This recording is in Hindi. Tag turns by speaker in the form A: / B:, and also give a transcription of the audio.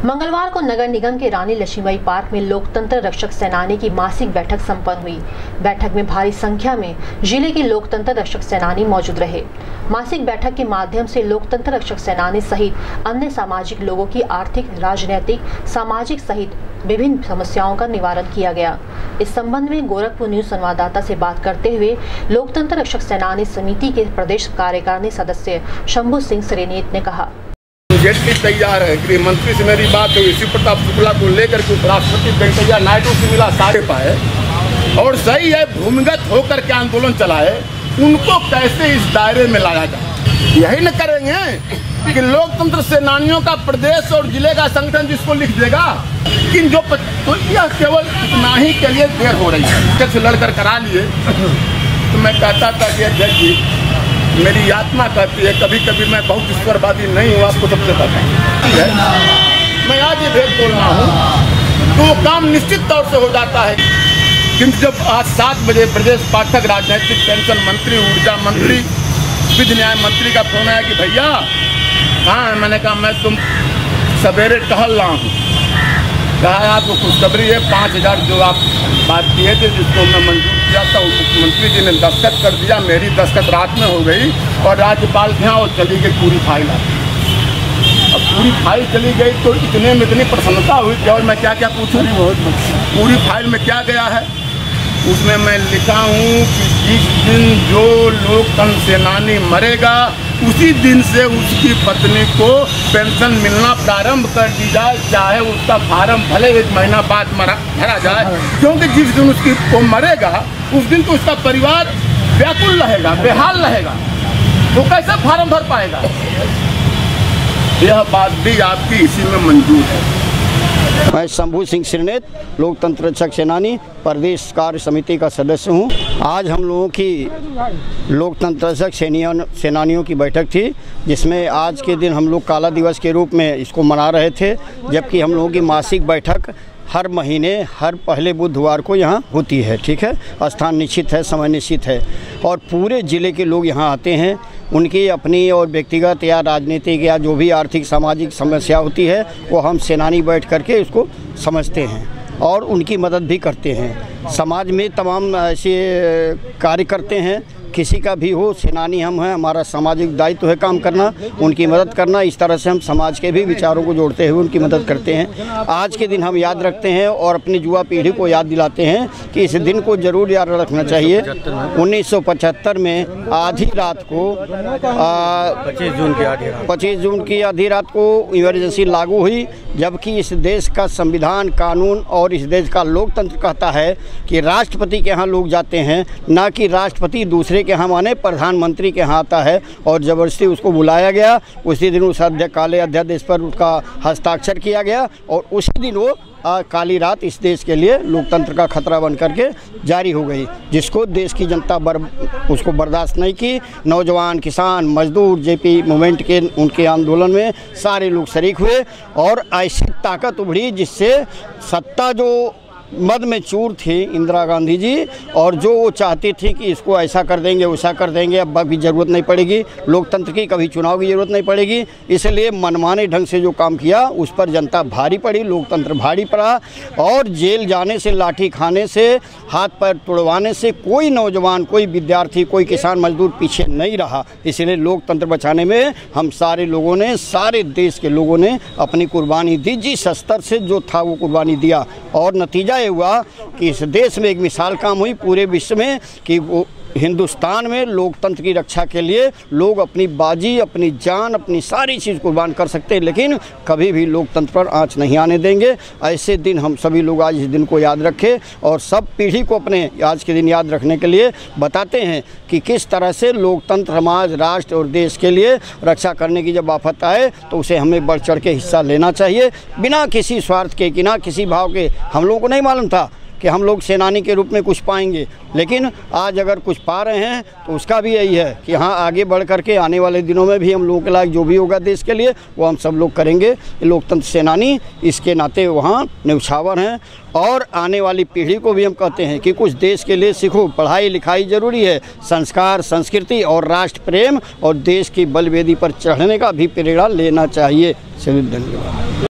A: मंगलवार को नगर निगम के रानी लक्ष्मीबाई पार्क में लोकतंत्र रक्षक सेनानी की मासिक बैठक संपन्न हुई। बैठक में भारी संख्या में जिले के लोकतंत्र रक्षक सेनानी मौजूद रहे। मासिक बैठक के माध्यम से लोकतंत्र रक्षक सेनानी सहित अन्य सामाजिक लोगों की आर्थिक, राजनीतिक, सामाजिक सहित विभिन्न समस्याओं का निवारण किया गया। इस संबंध में गोरखपुर न्यूज संवाददाता से बात करते हुए लोकतंत्र रक्षक सेनानी समिति के प्रदेश कार्यकारिणी सदस्य शंभू सिंह सरेनेत ने कहा,
B: जेटली तैयार है। गृह मंत्री से मेरी बात हुई, शिव प्रताप शुक्ला को लेकर के उपराष्ट्रपति वेंकैया नायडू से मिला, सारे पाए और सही है भूमिगत होकर के आंदोलन चलाए, उनको कैसे इस दायरे में लाया जाए। यही न करेंगे कि लोकतंत्र सेनानियों का प्रदेश और जिले का संगठन जिसको लिख देगा, लेकिन जो तो यह केवल इतना ही के लिए देर हो रही है। कैसे लड़कर करा लिए तो मैं कहता था कि अध्यक्ष जी, मेरी आत्मा कहती है कभी कभी मैं बहुत ईश्वरवादी नहीं हूँ, आपको सबसे पता है। मैं आज ये भेद बोल रहा हूँ तो वो काम निश्चित तौर से हो जाता है। किंतु जब आज 7 बजे प्रदेश पाठक, राजनीतिक पेंशन मंत्री, ऊर्जा मंत्री, विधि न्याय मंत्री का फोन आया कि भैया कहाँ है। मैंने कहा मैं तुम सवेरे टहल रहा हूँ। कहा आपको खुशखबरी है, 5000 जो आप बात किए थे जिसको मैं मंजूर किया था, वो मुख्यमंत्री जी ने दस्तखत कर दिया। मेरी दस्तखत रात में हो गई और राज्यपाल के यहाँ वो चली गई पूरी फाइल। अब पूरी फाइल चली गई तो इतने में इतनी प्रसन्नता हुई कि और मैं क्या क्या पूछूँ। पूरी फाइल में क्या गया है उसमें मैं लिखा हूँ कि जिस दिन जो लोकतंत्र सेनानी मरेगा उसी दिन से उसकी पत्नी को पेंशन मिलना प्रारंभ कर दी जाए, चाहे उसका फार्म भले 1 महीना बाद भरा जाए, क्योंकि जिस दिन उसकी को मरेगा उस दिन तो उसका परिवार व्याकुल रहेगा, बेहाल रहेगा, तो कैसे फार्म भर पाएगा। यह बात भी आपकी इसी में मंजूर है।
C: मैं शंभू सिंह सरेनेत, लोकतंत्र रक्षक सेनानी प्रदेश कार्य समिति का सदस्य हूं। आज हम लोगों की लोकतंत्र रक्षक सेनानियों की बैठक थी, जिसमें आज के दिन हम लोग काला दिवस के रूप में इसको मना रहे थे, जबकि हम लोगों की मासिक बैठक हर महीने हर पहले बुधवार को यहाँ होती है। ठीक है, स्थान निश्चित है, समय निश्चित है और पूरे ज़िले के लोग यहाँ आते हैं। उनकी अपनी और व्यक्तिगत या राजनीतिक या जो भी आर्थिक सामाजिक समस्या होती है वो हम सेनानी बैठ करके उसको समझते हैं और उनकी मदद भी करते हैं। समाज में तमाम ऐसे कार्य करते हैं, किसी का भी हो, सेनानी हम हैं, हमारा सामाजिक दायित्व है काम करना, उनकी मदद करना। इस तरह से हम समाज के भी विचारों को जोड़ते हुए उनकी मदद करते हैं। आज के दिन हम याद रखते हैं और अपनी युवा पीढ़ी को याद दिलाते हैं कि इस दिन को जरूर याद रखना चाहिए। 1975 में आधी रात को 25 जून की आधी रात को इमरजेंसी लागू हुई, जबकि इस देश का संविधान, कानून और इस देश का लोकतंत्र कहता है कि राष्ट्रपति के यहाँ लोग जाते हैं, ना कि राष्ट्रपति दूसरे के यहाँ माने प्रधानमंत्री के यहाँ आता है। और ज़बरदस्ती उसको बुलाया गया, उसी दिन उस काले अध्यादेश पर उसका हस्ताक्षर किया गया और उसी दिन वो काली रात इस देश के लिए लोकतंत्र का खतरा बन करके जारी हो गई, जिसको देश की जनता उसको बर्दाश्त नहीं की। नौजवान, किसान, मजदूर, जेपी मूवमेंट के उनके आंदोलन में सारे लोग शरीक हुए और ऐसी ताकत उभरी जिससे सत्ता जो मद में चूर थी इंदिरा गांधी जी, और जो वो चाहती थी कि इसको ऐसा कर देंगे वैसा कर देंगे, अब भी ज़रूरत नहीं पड़ेगी लोकतंत्र की, कभी चुनाव की ज़रूरत नहीं पड़ेगी, इसलिए मनमाने ढंग से जो काम किया उस पर जनता भारी पड़ी, लोकतंत्र भारी पड़ा। और जेल जाने से, लाठी खाने से, हाथ पैर तोड़वाने से कोई नौजवान, कोई विद्यार्थी, कोई किसान मजदूर पीछे नहीं रहा। इसलिए लोकतंत्र बचाने में हम सारे लोगों ने, सारे देश के लोगों ने अपनी कुर्बानी दी, जिस स्तर से जो था वो कुर्बानी दिया। और नतीजा हुआ कि इस देश में एक मिसाल काम हुई पूरे विश्व में कि वो हिंदुस्तान में लोकतंत्र की रक्षा के लिए लोग अपनी बाजी, अपनी जान, अपनी सारी चीज़ कुर्बान कर सकते हैं, लेकिन कभी भी लोकतंत्र पर आंच नहीं आने देंगे। ऐसे दिन हम सभी लोग आज इस दिन को याद रखें और सब पीढ़ी को अपने आज के दिन याद रखने के लिए बताते हैं कि किस तरह से लोकतंत्र समाज, राष्ट्र और देश के लिए रक्षा करने की जब आफत आए तो उसे हमें बढ़ चढ़ के हिस्सा लेना चाहिए, बिना किसी स्वार्थ के, बिना किसी भाव के। हम लोगों को नहीं मालूम था कि हम लोग सेनानी के रूप में कुछ पाएंगे, लेकिन आज अगर कुछ पा रहे हैं तो उसका भी यही है कि हाँ, आगे बढ़ करके आने वाले दिनों में भी हम लोगों के लायक जो भी होगा देश के लिए वो हम सब लोग करेंगे। लोकतंत्र सेनानी इसके नाते वहाँ न्यौछावर हैं और आने वाली पीढ़ी को भी हम कहते हैं कि कुछ देश के लिए सीखो, पढ़ाई लिखाई ज़रूरी है, संस्कार, संस्कृति और राष्ट्र प्रेम और देश की बलवेदी पर चढ़ने का भी प्रेरणा लेना चाहिए। धन्यवाद।